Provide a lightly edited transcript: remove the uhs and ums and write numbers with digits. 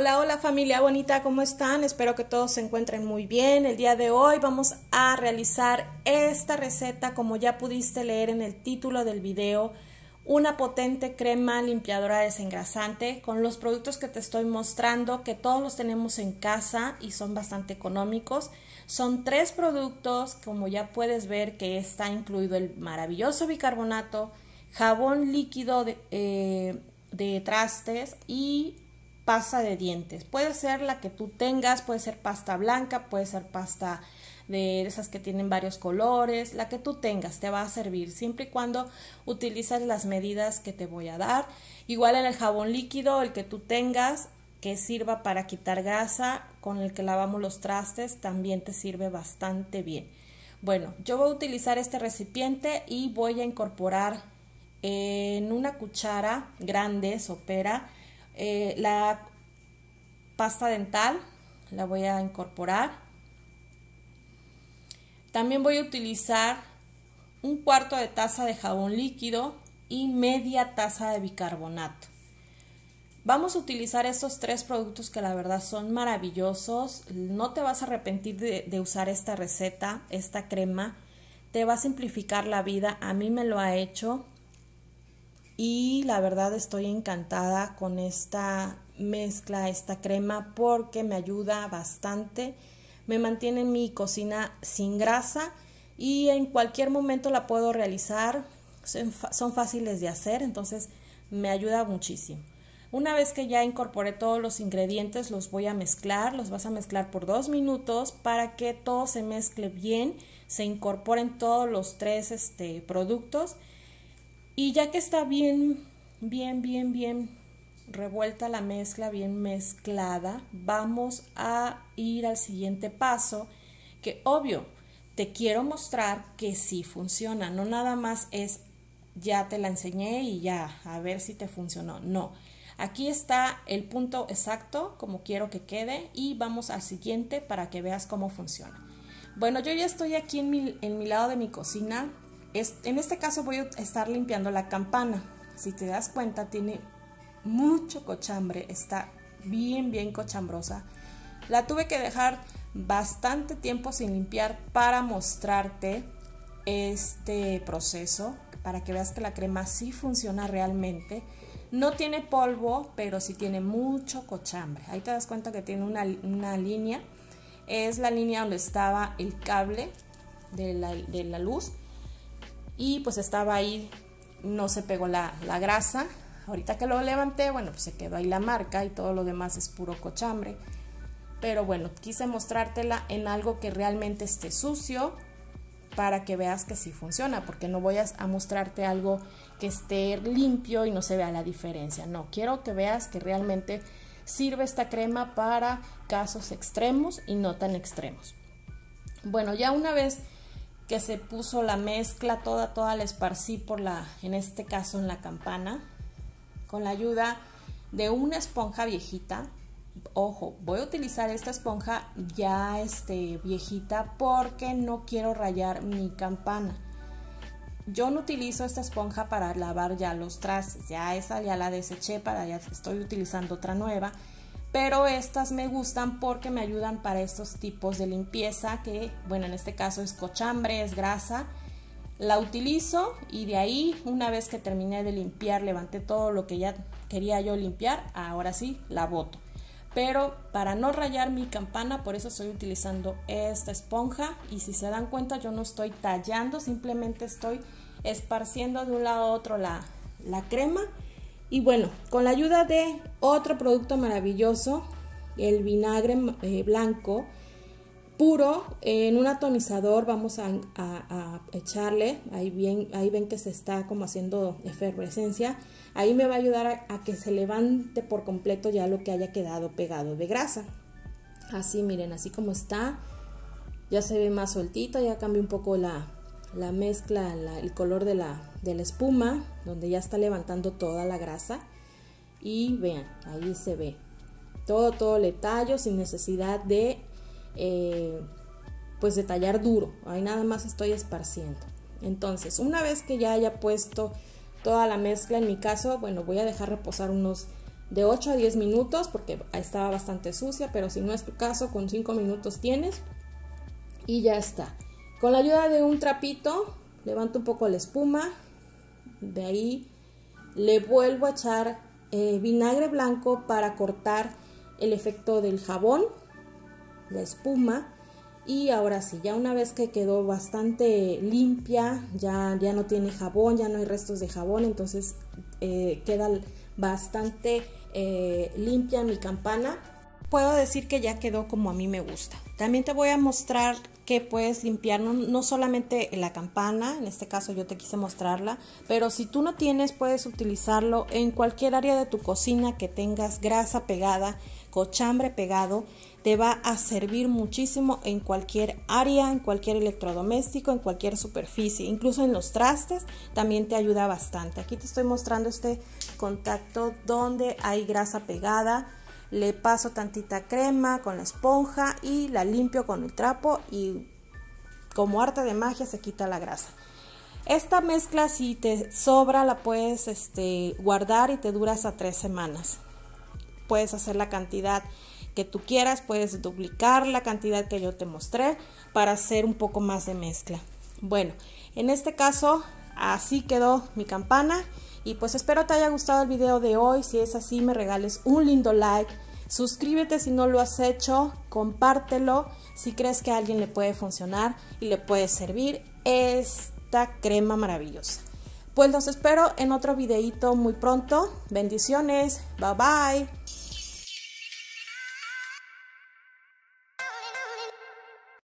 Hola, hola familia bonita, ¿cómo están? Espero que todos se encuentren muy bien. El día de hoy vamos a realizar esta receta, como ya pudiste leer en el título del video, una potente crema limpiadora desengrasante con los productos que te estoy mostrando, que todos los tenemos en casa y son bastante económicos. Son 3 productos, como ya puedes ver que está incluido el maravilloso bicarbonato, jabón líquido de trastes y pasta de dientes. Puede ser la que tú tengas, puede ser pasta blanca, puede ser pasta de esas que tienen varios colores, la que tú tengas te va a servir siempre y cuando utilices las medidas que te voy a dar. Igual en el jabón líquido, el que tú tengas que sirva para quitar grasa, con el que lavamos los trastes, también te sirve bastante bien. Bueno, yo voy a utilizar este recipiente y voy a incorporar en una cuchara grande, sopera, la pasta dental, la voy a incorporar. También voy a utilizar 1/4 de taza de jabón líquido y media taza de bicarbonato. Vamos a utilizar estos 3 productos que la verdad son maravillosos. No te vas a arrepentir de usar esta receta, esta crema. Te va a simplificar la vida, a mí me lo ha hecho. Y la verdad estoy encantada con esta mezcla, esta crema, porque me ayuda bastante, me mantiene mi cocina sin grasa y en cualquier momento la puedo realizar, son fáciles de hacer, entonces me ayuda muchísimo. Una vez que ya incorporé todos los ingredientes, los voy a mezclar, los vas a mezclar por 2 minutos para que todo se mezcle bien, se incorporen todos los 3 productos. Y ya que está bien revuelta la mezcla, bien mezclada, vamos a ir al siguiente paso, que obvio, te quiero mostrar que sí funciona, no nada más es ya te la enseñé y ya, a ver si te funcionó, no. Aquí está el punto exacto, como quiero que quede, y vamos al siguiente para que veas cómo funciona. Bueno, yo ya estoy aquí en mi lado de mi cocina. En este caso voy a estar limpiando la campana. Si te das cuenta, tiene mucho cochambre, está bien cochambrosa. La tuve que dejar bastante tiempo sin limpiar para mostrarte este proceso, para que veas que la crema sí funciona realmente. No tiene polvo, pero sí tiene mucho cochambre. Ahí te das cuenta que tiene una línea. Es la línea donde estaba el cable de la luz. Y pues estaba ahí, no se pegó la grasa. Ahorita que lo levanté, bueno, pues se quedó ahí la marca y todo lo demás es puro cochambre. Pero bueno, quise mostrártela en algo que realmente esté sucio para que veas que sí funciona, porque no voy a mostrarte algo que esté limpio y no se vea la diferencia. No, quiero que veas que realmente sirve esta crema para casos extremos y no tan extremos. Bueno, ya una vez que se puso la mezcla toda la esparcí en este caso en la campana, con la ayuda de una esponja viejita. Ojo, voy a utilizar esta esponja ya viejita porque no quiero rayar mi campana. Yo no utilizo esta esponja para lavar ya los trastes, ya esa ya la deseché, ya estoy utilizando otra nueva. Pero estas me gustan porque me ayudan para estos tipos de limpieza que, bueno, en este caso es cochambre, es grasa. La utilizo y de ahí, una vez que terminé de limpiar, levanté todo lo que ya quería yo limpiar, ahora sí la boto. Pero para no rayar mi campana, por eso estoy utilizando esta esponja. Y si se dan cuenta, yo no estoy tallando, simplemente estoy esparciendo de un lado a otro la crema. Y bueno, con la ayuda de otro producto maravilloso, el vinagre blanco puro, en un atomizador vamos a echarle, ahí ven que se está como haciendo efervescencia, ahí me va a ayudar a que se levante por completo ya lo que haya quedado pegado de grasa. Así miren, así como está, ya se ve más sueltito, ya cambió un poco la mezcla, el color de la espuma, donde ya está levantando toda la grasa. Y vean, ahí se ve todo le tallo sin necesidad de pues de tallar duro. Ahí nada más estoy esparciendo. Entonces, una vez que ya haya puesto toda la mezcla, en mi caso, bueno, voy a dejar reposar unos de 8 a 10 minutos porque estaba bastante sucia, pero si no es tu caso, con 5 minutos tienes y ya está. Con la ayuda de un trapito levanto un poco la espuma, de ahí le vuelvo a echar vinagre blanco para cortar el efecto del jabón, la espuma. Y ahora sí, ya una vez que quedó bastante limpia, ya no tiene jabón, ya no hay restos de jabón, entonces queda bastante limpia mi campana. Puedo decir que ya quedó como a mí me gusta. También te voy a mostrar que puedes limpiar no solamente la campana, en este caso yo te quise mostrarla, pero si tú no tienes, puedes utilizarlo en cualquier área de tu cocina que tengas grasa pegada, cochambre pegado. Te va a servir muchísimo en cualquier área, en cualquier electrodoméstico, en cualquier superficie, incluso en los trastes también te ayuda bastante. Aquí te estoy mostrando este contacto donde hay grasa pegada. Le paso tantita crema con la esponja y la limpio con el trapo y como arte de magia se quita la grasa. Esta mezcla, si te sobra, la puedes guardar y te dura hasta 3 semanas. Puedes hacer la cantidad que tú quieras, puedes duplicar la cantidad que yo te mostré para hacer un poco más de mezcla. Bueno, en este caso así quedó mi campana y pues espero te haya gustado el video de hoy. Si es así, me regales un lindo like, suscríbete si no lo has hecho, compártelo si crees que a alguien le puede funcionar y le puede servir esta crema maravillosa. Pues los espero en otro videito muy pronto. Bendiciones, bye bye.